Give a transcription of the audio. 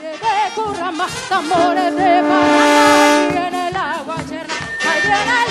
Tambores de parranda y en el agua cherna, ahí viene el